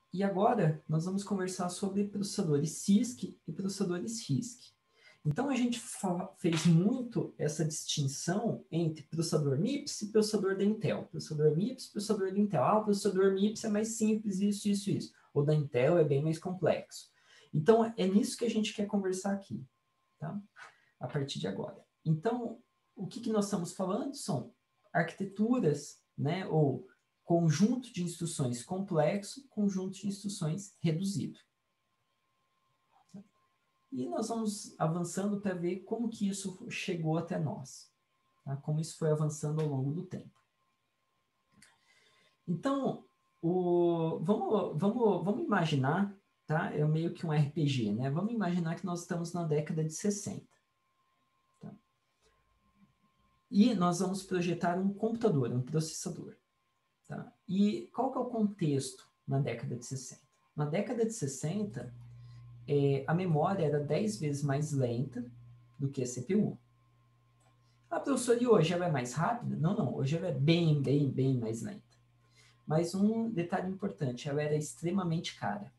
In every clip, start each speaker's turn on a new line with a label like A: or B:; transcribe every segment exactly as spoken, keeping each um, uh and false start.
A: e agora nós vamos conversar sobre processadores C I S C e processadores RISC. Então, a gente fez muito essa distinção entre processador MIPS e processador da Intel. Processador MIPS, processador da Intel. Ah, o processador MIPS é mais simples, isso, isso, isso. O da Intel é bem mais complexo. Então, é nisso que a gente quer conversar aqui, tá? A partir de agora. Então, o que, que nós estamos falando são arquiteturas, né, ou conjunto de instruções complexo, conjunto de instruções reduzido. E nós vamos avançando para ver como que isso chegou até nós, tá? Como isso foi avançando ao longo do tempo. Então, o, vamos, vamos, vamos imaginar, tá? É meio que um R P G, né? Vamos imaginar que nós estamos na década de sessenta. Tá? E nós vamos projetar um computador, um processador. Tá? E qual que é o contexto na década de sessenta? Na década de sessenta, é, a memória era dez vezes mais lenta do que a C P U. Ah, professor, e hoje ela é mais rápida? Não, não, hoje ela é bem, bem, bem mais lenta. Mas um detalhe importante, ela era extremamente cara.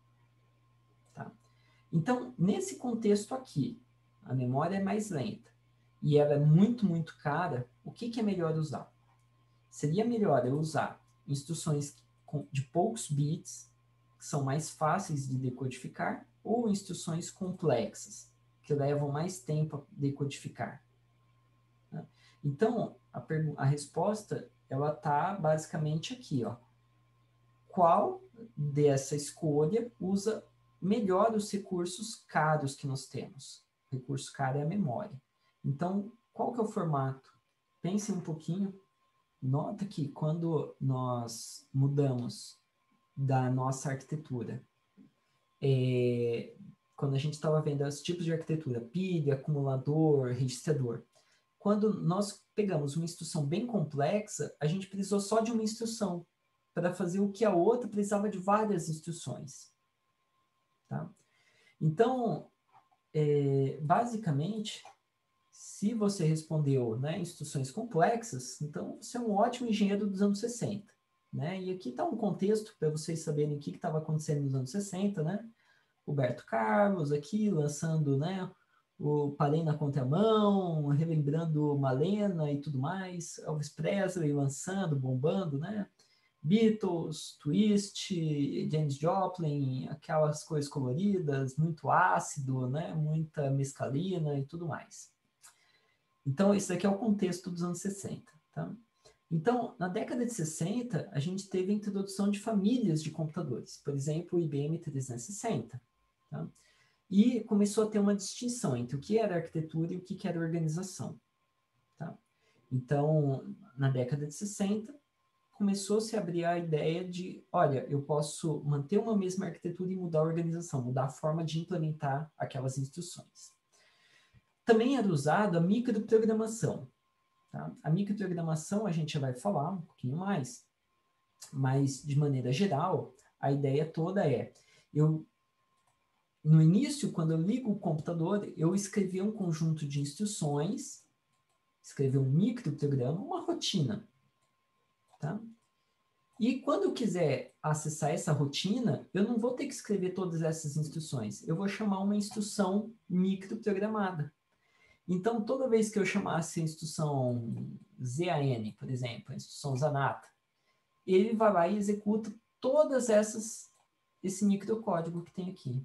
A: Tá? Então, nesse contexto aqui, a memória é mais lenta e ela é muito, muito cara, o que, que é melhor usar? Seria melhor eu usar instruções de poucos bits, que são mais fáceis de decodificar, ou instruções complexas, que levam mais tempo a decodificar. Né? Então, a, a resposta, ela está basicamente aqui, ó. Qual dessa escolha usa melhor os recursos caros que nós temos? O recurso caro é a memória. Então, qual que é o formato? Pense um pouquinho. Nota que quando nós mudamos da nossa arquitetura, é, quando a gente estava vendo os tipos de arquitetura, pilha, acumulador, registrador, quando nós pegamos uma instrução bem complexa, a gente precisou só de uma instrução para fazer o que a outra precisava de várias instruções. Tá? Então, é, basicamente, se você respondeu, né, instruções complexas, então você é um ótimo engenheiro dos anos sessenta. Né? E aqui está um contexto para vocês saberem o que estava acontecendo nos anos sessenta, né? Roberto Carlos aqui lançando, né, o Parei na Contramão, relembrando Malena e tudo mais, Elvis Presley lançando, bombando, né? Beatles, Twist, Janis Joplin, aquelas coisas coloridas, muito ácido, né? Muita mescalina e tudo mais. Então, esse daqui é o contexto dos anos sessenta. Tá? Então, na década de sessenta, a gente teve a introdução de famílias de computadores, por exemplo, o I B M trezentos e sessenta. Tá? E começou a ter uma distinção entre o que era arquitetura e o que era organização. Tá? Então, na década de sessenta, começou-se a abrir a ideia de, olha, eu posso manter uma mesma arquitetura e mudar a organização, mudar a forma de implementar aquelas instruções. Também era usado a microprogramação. Tá? A microprogramação a gente já vai falar um pouquinho mais, mas de maneira geral, a ideia toda é, eu, no início, quando eu ligo o computador, eu escrevi um conjunto de instruções, escrevi um microprograma, uma rotina. Tá? E quando eu quiser acessar essa rotina, eu não vou ter que escrever todas essas instruções, eu vou chamar uma instrução microprogramada. Então, toda vez que eu chamasse a instrução ZAN, por exemplo, a instrução Zanata, ele vai lá e executa todas essas, esse microcódigo que tem aqui.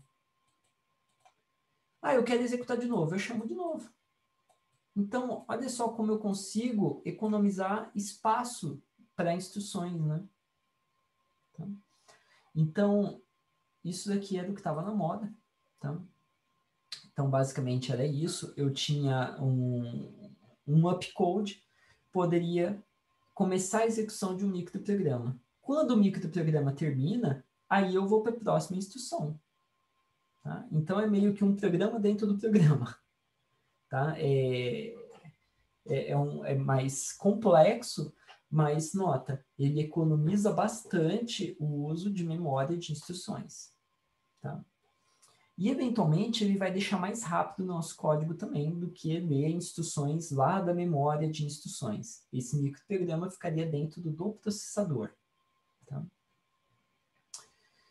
A: Ah, eu quero executar de novo, eu chamo de novo. Então, olha só como eu consigo economizar espaço para instruções, né? Tá? Então, isso daqui era o que estava na moda, tá? Então, basicamente era isso. Eu tinha um, um upcode, poderia começar a execução de um microprograma. Quando o microprograma termina, aí eu vou para a próxima instrução. Tá? Então, é meio que um programa dentro do programa. Tá? É, é, é, um, é mais complexo, mas nota, ele economiza bastante o uso de memória de instruções. Tá? E, eventualmente, ele vai deixar mais rápido o nosso código também do que ler instruções lá da memória de instruções. Esse microprograma ficaria dentro do, do processador. Tá?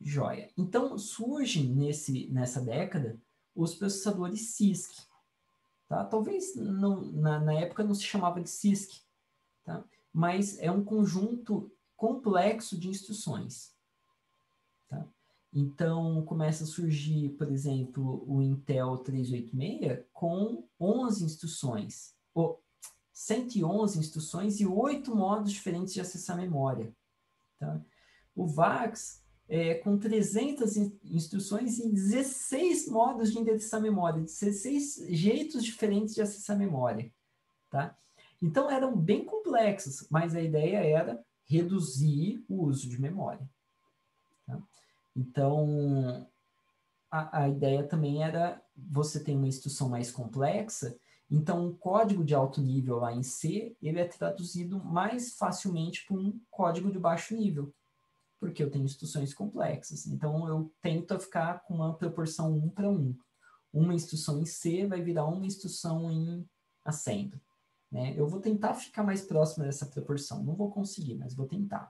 A: Joia. Então, surgem nesse, nessa década os processadores C I S C. Tá? Talvez não, na, na época não se chamava de C I S C, tá? Mas é um conjunto complexo de instruções. Tá? Então, começa a surgir, por exemplo, o Intel trezentos e oitenta e seis com onze instruções, ou cento e onze instruções e oito modos diferentes de acessar a memória. Tá? O VAX é, com trezentas in instruções e dezesseis modos de endereçar a memória, dezesseis jeitos diferentes de acessar a memória. Tá? Então, eram bem complexos, mas a ideia era reduzir o uso de memória. Tá? Então, a, a ideia também era você ter uma instrução mais complexa, então um código de alto nível lá em C, ele é traduzido mais facilmente para um código de baixo nível, porque eu tenho instruções complexas. Então, eu tento ficar com uma proporção um para um. Uma instrução em C vai virar uma instrução em Assembly. Né? Eu vou tentar ficar mais próximo dessa proporção. Não vou conseguir, mas vou tentar.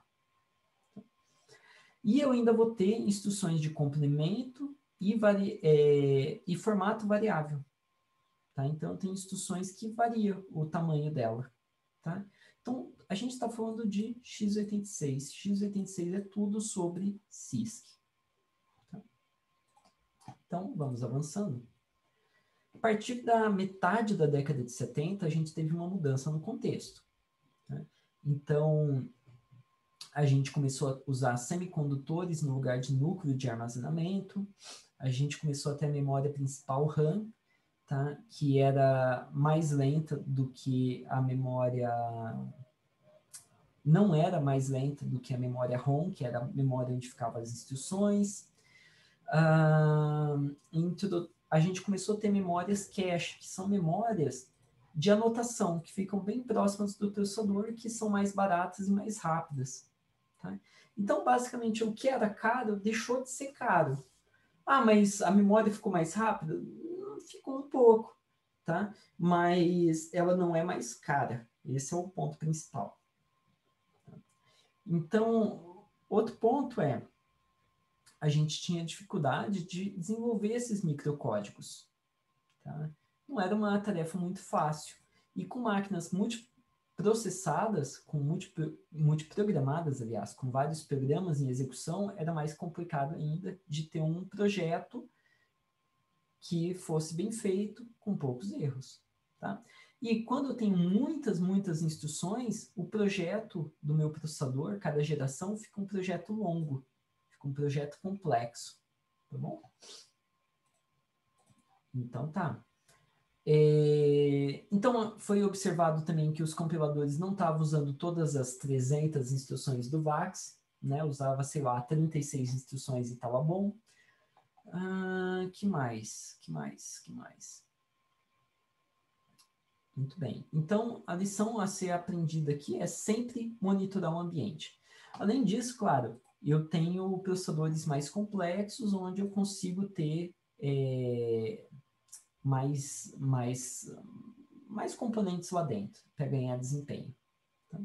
A: E eu ainda vou ter instruções de complemento e, vari, é, e formato variável. Tá? Então, eu tenho instruções que variam o tamanho dela. Tá? Então, a gente está falando de x oitenta e seis. x oitenta e seis é tudo sobre C I S C. Tá? Então, vamos avançando. A partir da metade da década de setenta, a gente teve uma mudança no contexto. Tá? Então, a gente começou a usar semicondutores no lugar de núcleo de armazenamento. A gente começou a ter a memória principal RAM, tá? Que era mais lenta do que a memória... Não era mais lenta do que a memória ROM, que era a memória onde ficavam as instruções. Ah, introdu... A gente começou a ter memórias cache, que são memórias de anotação, que ficam bem próximas do processador, que são mais baratas e mais rápidas. Tá? Então, basicamente, o que era caro deixou de ser caro. Ah, mas a memória ficou mais rápida? Ficou um pouco, tá? Mas ela não é mais cara. Esse é o ponto principal. Então, outro ponto é, a gente tinha dificuldade de desenvolver esses microcódigos. Tá? Não era uma tarefa muito fácil. E com máquinas multiprocessadas, com multi, multiprogramadas, aliás, com vários programas em execução, era mais complicado ainda de ter um projeto que fosse bem feito, com poucos erros. Tá? E quando eu tenho muitas, muitas instruções, o projeto do meu processador, cada geração, fica um projeto longo, fica um projeto complexo. Tá bom? Então, tá. É, então, foi observado também que os compiladores não estavam usando todas as trezentas instruções do VAX, né? Usava, sei lá, trinta e seis instruções e estava bom. Ah, que mais? Que mais? Que mais? Muito bem. Então, a lição a ser aprendida aqui é sempre monitorar o ambiente. Além disso, claro, eu tenho processadores mais complexos, onde eu consigo ter é, mais, mais, mais componentes lá dentro para ganhar desempenho. Tá?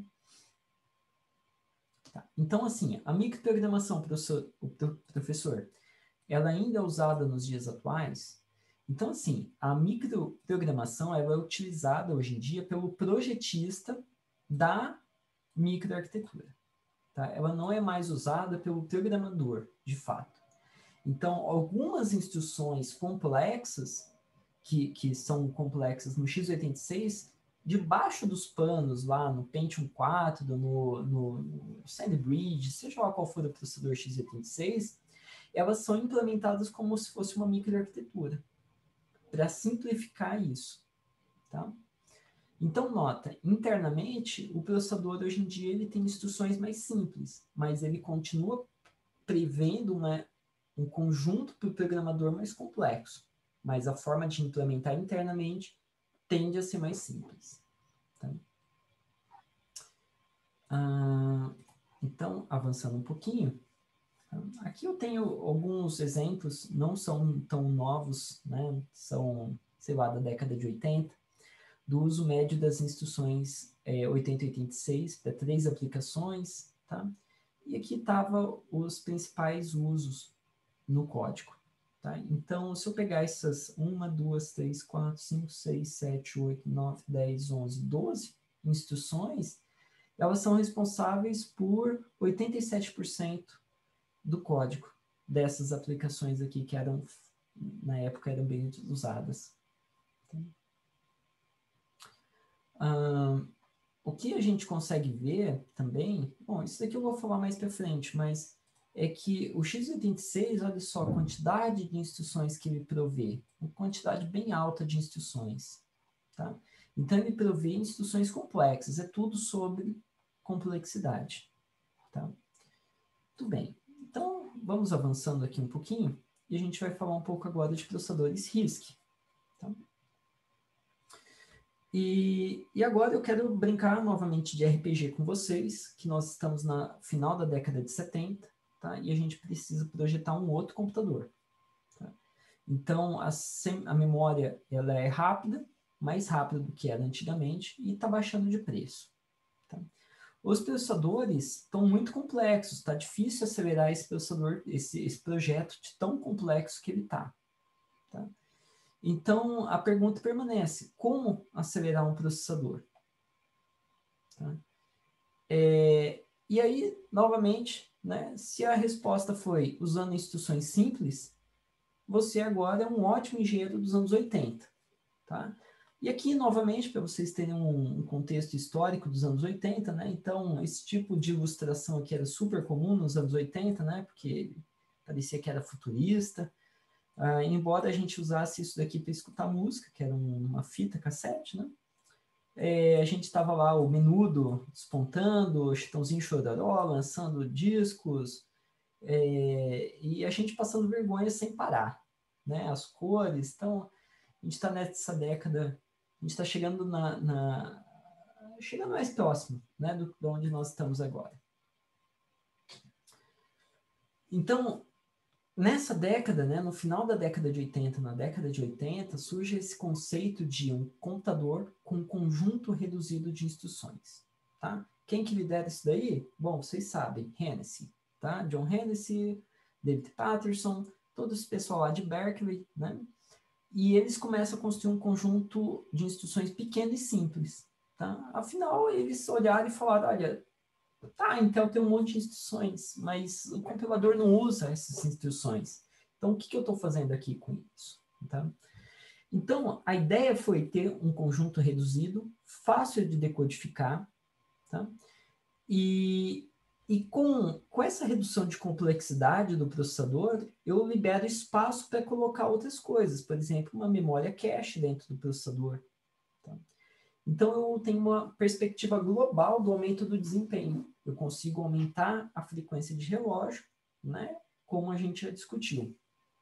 A: Tá. Então, assim, a microprogramação, professor, o professor, ela ainda é usada nos dias atuais? Então, assim, a microprogramação ela é utilizada hoje em dia pelo projetista da microarquitetura. Tá? Ela não é mais usada pelo programador, de fato. Então, algumas instruções complexas, que, que são complexas no x oitenta e seis, debaixo dos panos, lá no Pentium quatro, no, no, no SandBridge, seja lá qual for o processador x oitenta e seis, elas são implementadas como se fosse uma microarquitetura, para simplificar isso. Tá? Então, nota, internamente, o processador hoje em dia ele tem instruções mais simples, mas ele continua prevendo uma, um conjunto para o programador mais complexo, mas a forma de implementar internamente tende a ser mais simples. Tá? Ah, então, avançando um pouquinho, aqui eu tenho alguns exemplos, não são tão novos, né? São, sei lá, da década de oitenta, do uso médio das instruções é, oitenta e oitenta e seis para três aplicações, tá? E aqui estavam os principais usos no código. Tá? Então, se eu pegar essas uma, duas, três, quatro, cinco, seis, sete, oito, nove, dez, onze, doze instruções, elas são responsáveis por oitenta e sete por cento do código dessas aplicações aqui que eram, na época, eram bem usadas. Ah, o que a gente consegue ver também, bom, isso daqui eu vou falar mais para frente, mas é que o x oitenta e seis, olha só a quantidade de instruções que ele provê, uma quantidade bem alta de instruções, tá? Então, ele provê instruções complexas, é tudo sobre complexidade, tá? Tudo bem. Então, vamos avançando aqui um pouquinho, e a gente vai falar um pouco agora de processadores RISC, tá? E, e agora eu quero brincar novamente de R P G com vocês, que nós estamos no final da década de setenta, tá? E a gente precisa projetar um outro computador. Tá? Então, a, sem, a memória ela é rápida, mais rápida do que era antigamente, e está baixando de preço. Tá? Os processadores estão muito complexos, está difícil acelerar esse processador, esse, esse projeto de tão complexo que ele está. Tá? Então, a pergunta permanece, como acelerar um processador? Tá? É, e aí, novamente, né, se a resposta foi usando instruções simples, você agora é um ótimo engenheiro dos anos oitenta. Tá? E aqui, novamente, para vocês terem um, um contexto histórico dos anos oitenta, né? Então, esse tipo de ilustração aqui era super comum nos anos oitenta, né? Porque parecia que era futurista. Ah, embora a gente usasse isso daqui para escutar música, que era um, uma fita cassete, né? É, a gente estava lá, o Menudo despontando, o Chitãozinho Chororó lançando discos, é, e a gente passando vergonha sem parar, né? As cores, então a gente está nessa década, a gente está chegando na, na chegando mais próximo, né, do, de onde nós estamos agora. Então, nessa década, né, no final da década de oitenta, na década de oitenta, surge esse conceito de um computador com um conjunto reduzido de instruções. Tá? Quem que lidera isso daí? Bom, vocês sabem, Hennessy, tá? John Hennessy, David Patterson, todo esse pessoal lá de Berkeley, né? E eles começam a construir um conjunto de instruções pequeno e simples. Tá? Afinal, eles olharam e falaram, olha, tá, Intel tem um monte de instruções, mas o compilador não usa essas instruções. Então, o que, que eu estou fazendo aqui com isso? Tá? Então, a ideia foi ter um conjunto reduzido, fácil de decodificar, tá? E, e com, com essa redução de complexidade do processador, eu libero espaço para colocar outras coisas, por exemplo, uma memória cache dentro do processador. Tá? Então, eu tenho uma perspectiva global do aumento do desempenho. Eu consigo aumentar a frequência de relógio, né, como a gente já discutiu.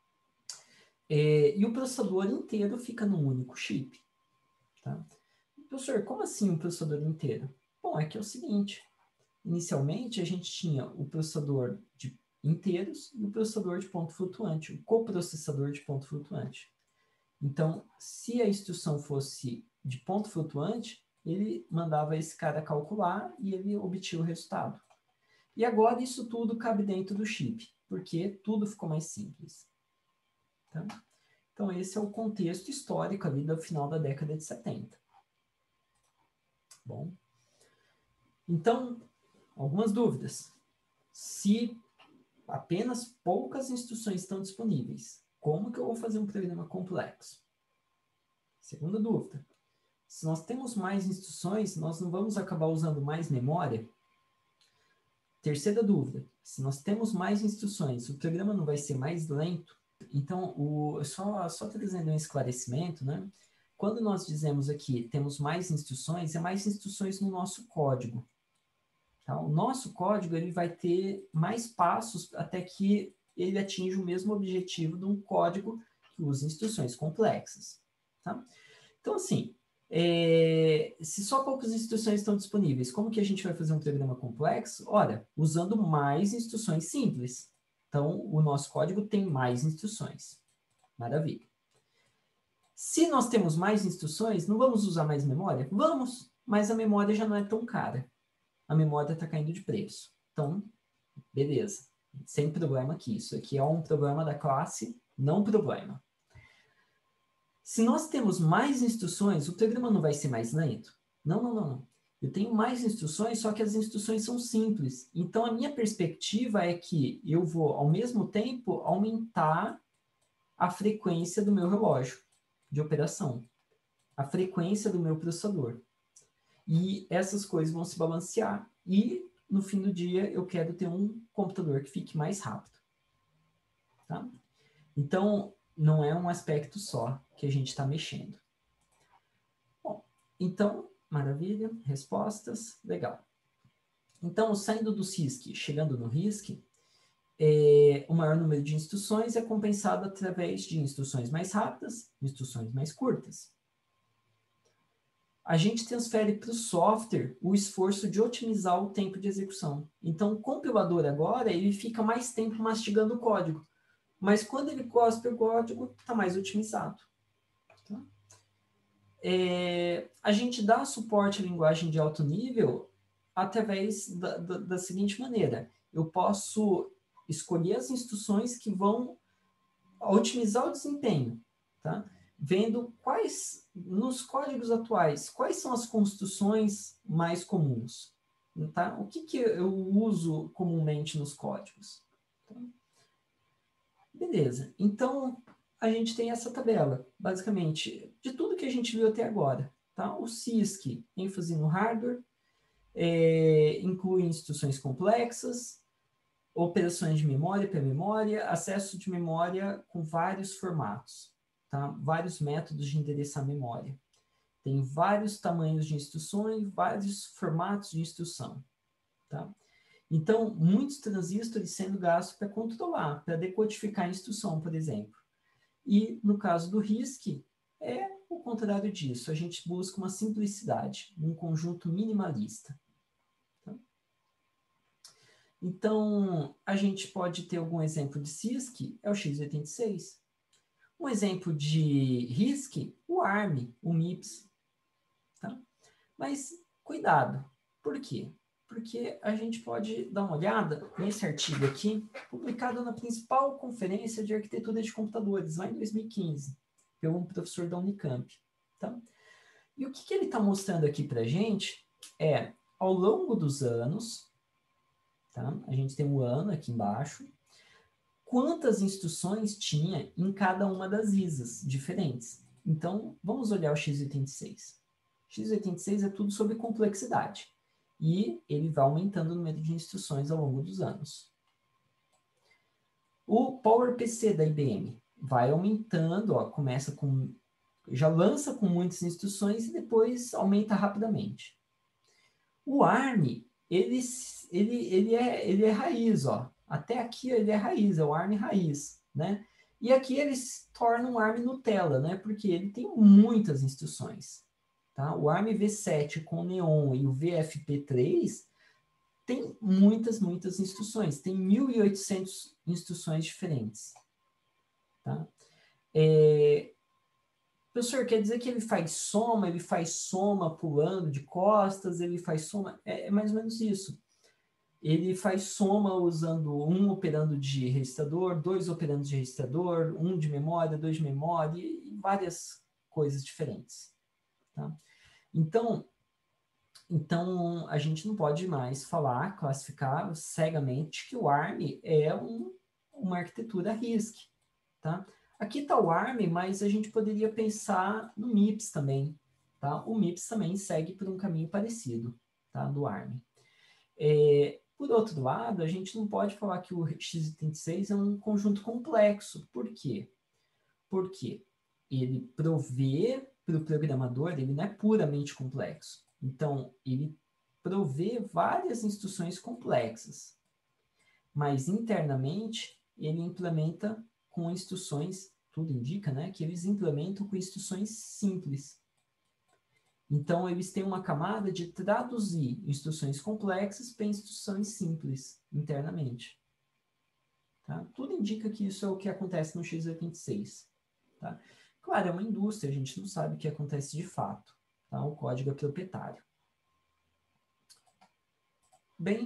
A: É, e o processador inteiro fica num único chip. Tá? Professor, como assim um processador inteiro? Bom, é que é o seguinte, inicialmente a gente tinha o processador de inteiros e o processador de ponto flutuante, o coprocessador de ponto flutuante. Então, se a instrução fosse de ponto flutuante, ele mandava esse cara calcular e ele obtinha o resultado. E agora isso tudo cabe dentro do chip, porque tudo ficou mais simples. Tá? Então, esse é o contexto histórico ali do final da década de setenta. Bom, então, algumas dúvidas. Se apenas poucas instruções estão disponíveis, como que eu vou fazer um programa complexo? Segunda dúvida. Se nós temos mais instruções, nós não vamos acabar usando mais memória? Terceira dúvida. Se nós temos mais instruções, o programa não vai ser mais lento? Então, o, só, só trazendo um esclarecimento, né? Quando nós dizemos aqui temos mais instruções, é mais instruções no nosso código. Tá? O nosso código ele vai ter mais passos até que ele atinja o mesmo objetivo de um código que usa instruções complexas. Tá? Então, assim, é, se só poucas instruções estão disponíveis, como que a gente vai fazer um programa complexo? Ora, usando mais instruções simples. Então, o nosso código tem mais instruções. Maravilha. Se nós temos mais instruções, não vamos usar mais memória? Vamos, mas a memória já não é tão cara. A memória está caindo de preço. Então, Beleza. Sem problema aqui. Isso aqui é um problema da classe não problema. Se nós temos mais instruções, o programa não vai ser mais lento? Não, não, não, não. Eu tenho mais instruções, só que as instruções são simples. Então, a minha perspectiva é que eu vou, ao mesmo tempo, aumentar a frequência do meu relógio de operação, a frequência do meu processador. E essas coisas vão se balancear. E, no fim do dia, eu quero ter um computador que fique mais rápido. Tá? Então, não é um aspecto só que a gente está mexendo. Bom, então, maravilha, respostas, legal. Então, saindo do C I S C, chegando no R I S C, é, o maior número de instruções é compensado através de instruções mais rápidas, instruções mais curtas. A gente transfere para o software o esforço de otimizar o tempo de execução. Então, o compilador agora, ele fica mais tempo mastigando o código. Mas quando ele cospe o código, está mais otimizado. Tá? É, a gente dá suporte à linguagem de alto nível através da, da, da seguinte maneira. Eu posso escolher as instruções que vão otimizar o desempenho, tá? Vendo quais, nos códigos atuais, quais são as construções mais comuns. Tá? O que, que eu uso comumente nos códigos? Tá? Beleza. Então, a gente tem essa tabela, basicamente, de tudo que a gente viu até agora. Tá? O C I S C, ênfase no hardware, é, inclui instruções complexas, operações de memória para memória, acesso de memória com vários formatos, tá? Vários métodos de endereçar memória. Tem vários tamanhos de instruções, vários formatos de instrução. Tá? Então, muitos transistores sendo gastos para controlar, para decodificar a instrução, por exemplo. E, no caso do R I S C, é o contrário disso. A gente busca uma simplicidade, um conjunto minimalista. Tá? Então, a gente pode ter algum exemplo de C I S C, é o x oitenta e seis. Um exemplo de R I S C, o ARM, o MIPS. Tá? Mas, cuidado. Por quê? Porque a gente pode dar uma olhada nesse artigo aqui, publicado na principal conferência de arquitetura de computadores, lá em dois mil e quinze, pelo professor da Unicamp. Tá? E o que, que ele está mostrando aqui para a gente é, ao longo dos anos, tá? A gente tem um ano aqui embaixo, quantas instruções tinha em cada uma das I S As diferentes. Então, vamos olhar o x oitenta e seis. x oitenta e seis é tudo sobre complexidade. E ele vai aumentando o número de instruções ao longo dos anos. O PowerPC da I B M vai aumentando, ó, começa com, já lança com muitas instruções e depois aumenta rapidamente. O ARM, ele, ele, ele, é, ele é raiz, ó. Até aqui ele é raiz, é o ARM raiz, né? E aqui ele se torna um ARM Nutella, né? Porque ele tem muitas instruções. Tá? O ARM v sete com o Neon e o V F P três tem muitas, muitas instruções. Tem mil e oitocentas instruções diferentes. Tá? É... Professor, quer dizer que ele faz soma, ele faz soma pulando de costas, ele faz soma... É, é mais ou menos isso. Ele faz soma usando um operando de registrador, dois operandos de registrador, um de memória, dois de memória, e várias coisas diferentes. Tá? Então, então, a gente não pode mais falar, classificar cegamente que o ARM é um, uma arquitetura R I S C. Tá? Aqui está o ARM, mas a gente poderia pensar no MIPS também. Tá? O MIPS também segue por um caminho parecido, tá? Do ARM. É, por outro lado, a gente não pode falar que o x oitenta e seis é um conjunto complexo. Por quê? Porque ele provê para o programador, ele não é puramente complexo. Então, ele provê várias instruções complexas. Mas, internamente, ele implementa com instruções, tudo indica, né, que eles implementam com instruções simples. Então, eles têm uma camada de traduzir instruções complexas para instruções simples, internamente. Tá? Tudo indica que isso é o que acontece no x oitenta e seis. Tá? Claro, é uma indústria, a gente não sabe o que acontece de fato. Tá? O código é proprietário. Bem,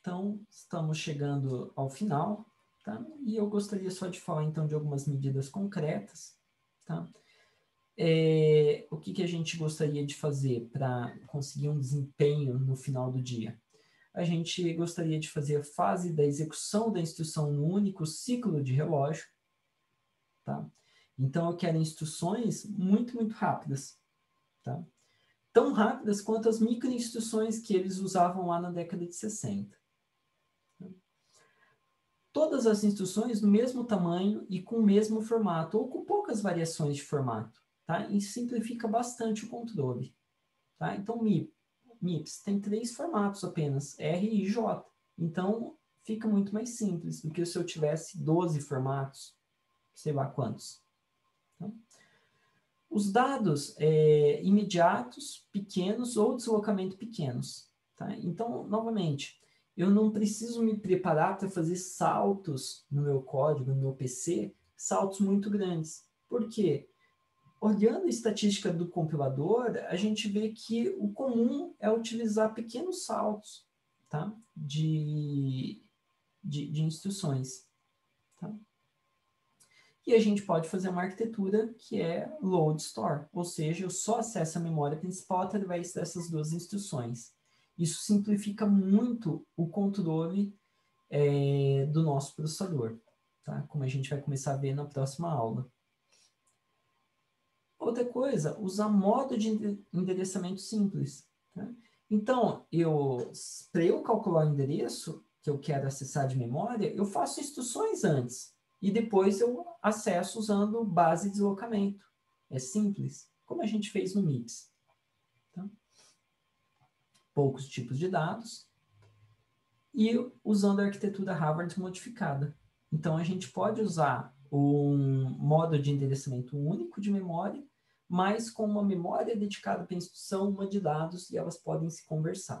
A: Então, estamos chegando ao final, tá? E eu gostaria só de falar, então, de algumas medidas concretas, tá? É, o que, que a gente gostaria de fazer para conseguir um desempenho no final do dia? A gente gostaria de fazer a fase da execução da instrução no único ciclo de relógio, tá? Então, eu quero instruções muito, muito rápidas, tá? Tão rápidas quanto as microinstruções que eles usavam lá na década de sessenta. Todas as instruções no mesmo tamanho e com o mesmo formato, ou com poucas variações de formato, tá? E simplifica bastante o controle, tá? Então, M I P, MIPS tem três formatos apenas, R e J. Então, fica muito mais simples do que se eu tivesse doze formatos, sei lá quantos. Tá? Os dados é, imediatos, pequenos ou deslocamento pequenos. Tá? Então, novamente, eu não preciso me preparar para fazer saltos no meu código, no meu P C, saltos muito grandes. Por quê? Olhando a estatística do compilador, a gente vê que o comum é utilizar pequenos saltos, tá? de, de, de instruções. Tá? E a gente pode fazer uma arquitetura que é load store, ou seja, eu só acesso a memória principal através dessas duas instruções. Isso simplifica muito o controle é, do nosso processador, tá? Como a gente vai começar a ver na próxima aula. Outra coisa, usar modo de endereçamento simples. Tá? Então, eu, para eu calcular o endereço que eu quero acessar de memória, eu faço instruções antes. E depois eu acesso usando base de deslocamento. É simples, como a gente fez no MIPS. Tá? Poucos tipos de dados. E usando a arquitetura Harvard modificada. Então, a gente pode usar um modo de endereçamento único de memória, mas com uma memória dedicada para a instrução, uma de dados, e elas podem se conversar.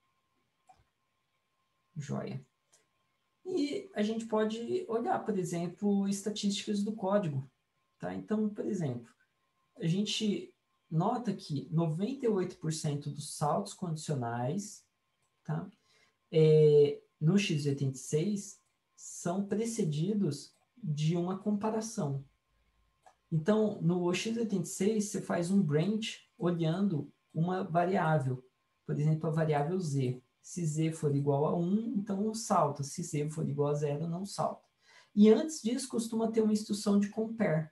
A: Joia. E a gente pode olhar, por exemplo, estatísticas do código. Tá? Então, por exemplo, a gente nota que noventa e oito por cento dos saltos condicionais, tá? é, no x oitenta e seis são precedidos de uma comparação. Então, no x oitenta e seis, você faz um branch olhando uma variável. Por exemplo, a variável z. Se z for igual a um, então salta. Se z for igual a zero, não salta. E antes disso, costuma ter uma instrução de compare.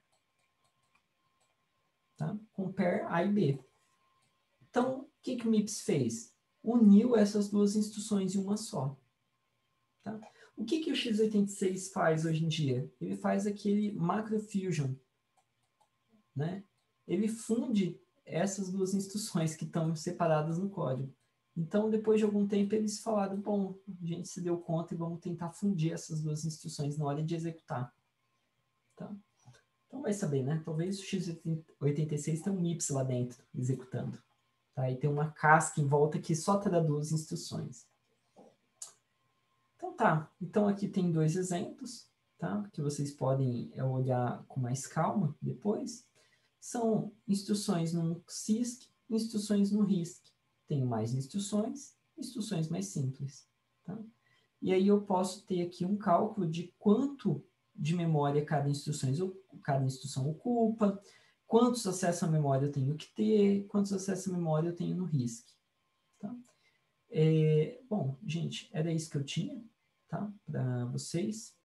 A: Tá? Compare A e B. Então, o que, que o MIPS fez? Uniu essas duas instruções em uma só. Tá? O que, que o x oitenta e seis faz hoje em dia? Ele faz aquele macrofusion. Né? Ele funde essas duas instruções que estão separadas no código. Então, depois de algum tempo, eles falaram, bom, a gente se deu conta e vamos tentar fundir essas duas instruções na hora de executar. Tá? Então, vai saber, né? Talvez o x oitenta e seis tenha um MIPS lá dentro, executando. Tá? E tem uma casca em volta que só traduz instruções. Então, tá. Então, aqui tem dois exemplos, tá? Que vocês podem olhar com mais calma depois. São instruções no C I S C, instruções no RISC. Tenho mais instruções, instruções mais simples. Tá? E aí eu posso ter aqui um cálculo de quanto de memória cada instrução, cada instrução ocupa, quantos acessos à memória eu tenho que ter, quantos acessos à memória eu tenho no RISC. Tá? É, bom, gente, era isso que eu tinha, tá? Para vocês.